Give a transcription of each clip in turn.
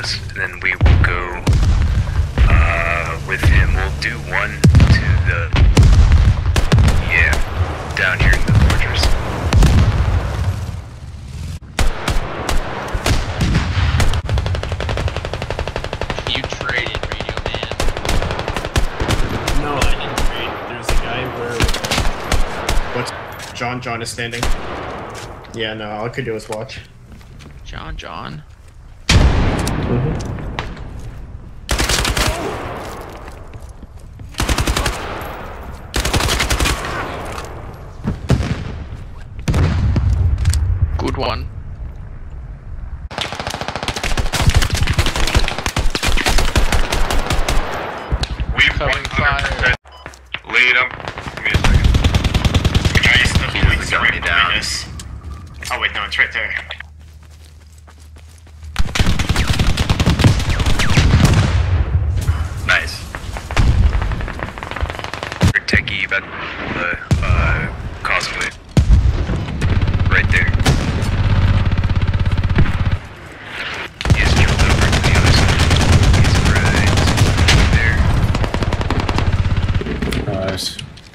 rounds, and then we will go with him. We'll do one to the, yeah, down here in the fortress. You traded, Radio Man. No, I didn't trade. There's a guy where... What's... John is standing. Yeah, no, all I could do was watch. John? Good one. We've Coming fire. Lead him. Give me a second. The guy is still He doesn't gun me down. us. Oh wait, no, it's right there. Nice. Techie about the causeway. Right there. He's jumped over to the other side. He's right there. Nice.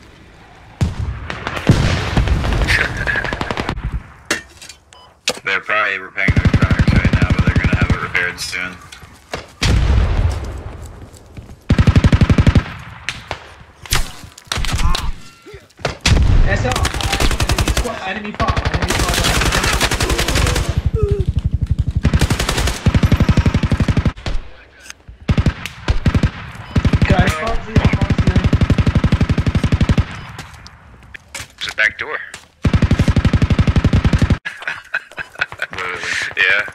They're probably repairing their trucks right now, but they're gonna have it repaired soon. Enemy fall. Guys, There's a back door. Yeah.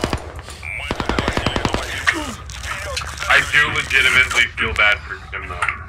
I do legitimately feel bad for him though.